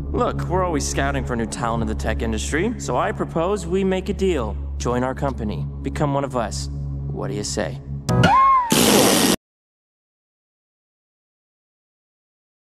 Look, we're always scouting for new talent in the tech industry, so I propose we make a deal. Join our company. Become one of us. What do you say?